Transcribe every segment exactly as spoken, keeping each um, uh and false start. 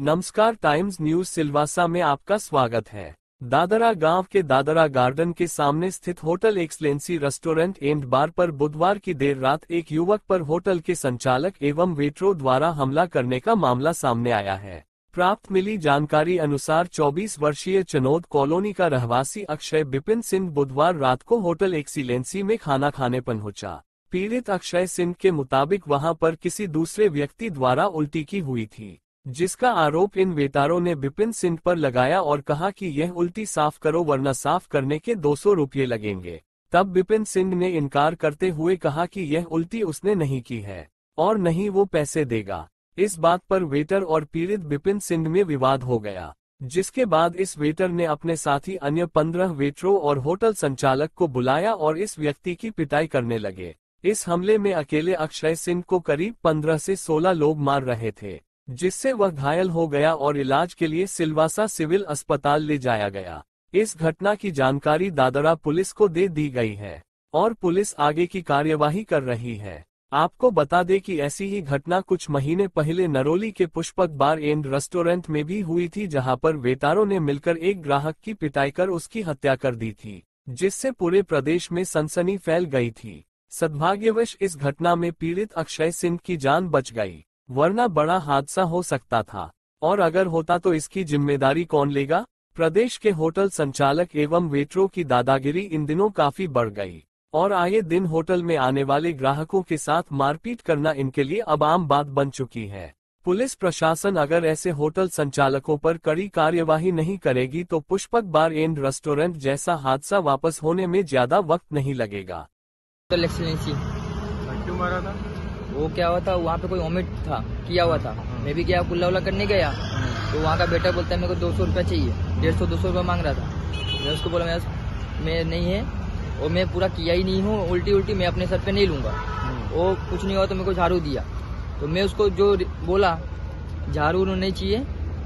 नमस्कार, times news Silvassa में आपका स्वागत है। दादरा गांव के दादरा गार्डन के सामने स्थित hotel excellency restaurant and bar पर बुधवार की देर रात एक युवक पर होटल के संचालक एवं वेटरों द्वारा हमला करने का मामला सामने आया है। प्राप्त मिली जानकारी अनुसार चौबीस वर्षीय चनौद कॉलोनी का रहवासी अक्षय बिपिन सिंह बुधवार रात को होटल एक्सीलेंसी में खाना खाने पहुंचा। पीड़ित अक्षय सिंह के मुताबिक वहां पर किसी दूसरे व्यक्ति द्वारा उल्टी की हुई थी, जिसका आरोप इन वेटरों ने बिपिन सिंह पर लगाया और कहा कि यह उल्टी साफ करो वरना साफ करने के दो सौ रुपये लगेंगे। तब बिपिन सिंह ने इनकार करते हुए कहा कि यह उल्टी उसने नहीं की है और नहीं वो पैसे देगा। इस बात पर वेटर और पीड़ित बिपिन सिंह में विवाद हो गया, जिसके बाद इस वेटर ने अपने साथी अन्य पंद्रह वेटरों और होटल संचालक को बुलाया और इस व्यक्ति की पिटाई करने लगे। इस हमले में अकेले अक्षय सिंह को करीब पंद्रह से सोलह लोग मार रहे थे, जिससे वह घायल हो गया और इलाज के लिए सिलवासा सिविल अस्पताल ले जाया गया। इस घटना की जानकारी दादरा पुलिस को दे दी गई है और पुलिस आगे की कार्यवाही कर रही है। आपको बता दें कि ऐसी ही घटना कुछ महीने पहले नरोली के पुष्पक बार एंड रेस्टोरेंट में भी हुई थी, जहां पर वेटरों ने मिलकर एक ग्राहक की पिटाई कर उसकी हत्या कर दी थी, जिससे पूरे प्रदेश में सनसनी फैल गई थी। सद्भाग्यवश इस घटना में पीड़ित अक्षय सिंह की जान बच गई, वरना बड़ा हादसा हो सकता था। और अगर होता तो इसकी जिम्मेदारी कौन लेगा? प्रदेश के होटल संचालक एवं वेटरों की दादागिरी इन दिनों काफी बढ़ गई और आए दिन होटल में आने वाले ग्राहकों के साथ मारपीट करना इनके लिए अब आम बात बन चुकी है। पुलिस प्रशासन अगर ऐसे होटल संचालकों पर कड़ी कार्यवाही नहीं करेगी तो पुष्पक बार एंड रेस्टोरेंट जैसा हादसा वापस होने में ज्यादा वक्त नहीं लगेगा। होटल एक्सीलेंसी क्यों मारा था? वो क्या हुआ था, वहाँ पे कोई ओमिट था किया हुआ था। मैं भी गया कुल्ला उल्ला करने गया तो वहाँ का बेटा बोलता है मेरे को दो सौ रुपया चाहिए, डेढ़ सौ दो सौ रुपया मांग रहा था। मैं उसको बोला मैं मैं नहीं है और मैं पूरा किया ही नहीं हूँ, उल्टी उल्टी मैं अपने सर पे नहीं लूंगा। वो कुछ नहीं हुआ तो मेरे को झाड़ू दिया, तो मैं उसको जो बोला झाड़ू नहीं चाहिए,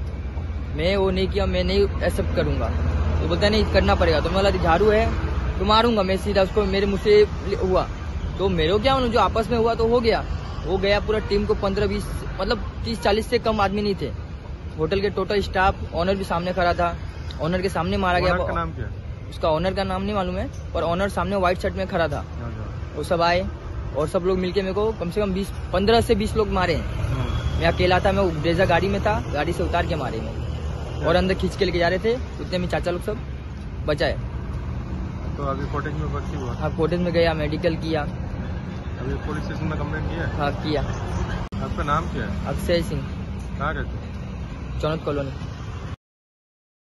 मैं वो नहीं किया, मैं नहीं एक्सेप्ट करूंगा। तो बोलता नहीं करना पड़ेगा। तो मैं बोला झाड़ू है तो मारूंगा मैं सीधा उसको, मेरे मुँह से हुआ तो मेरे को क्या, जो आपस में हुआ तो हो गया। हो गया पूरा टीम को पंद्रह बीस मतलब तीस चालीस से कम आदमी नहीं थे। होटल के टोटल स्टाफ, ऑनर भी सामने खड़ा था। ऑनर के सामने मारा गया। का नाम क्या? उसका ऑनर का नाम नहीं मालूम है, पर ऑनर सामने व्हाइट शर्ट में खड़ा था। वो सब आए और सब लोग मिलके मेरे को कम से कम बीस पंद्रह से बीस लोग मारे। मैं अकेला था, मैं ब्रेजा गाड़ी में था, गाड़ी से उतार के मारे मैं और अंदर खींच के लेके जा रहे थे। उतने में चाचा लोग सब बचाए। तो अभी कोटेज में भर्ती हुआ? हाँ, कोटेज में गया, मेडिकल किया। अभी पुलिस स्टेशन में कंप्लेंट किया? हाँ किया। आपका नाम क्या है? अक्षय सिंह। कहाँ रहते? चनौद कॉलोनी।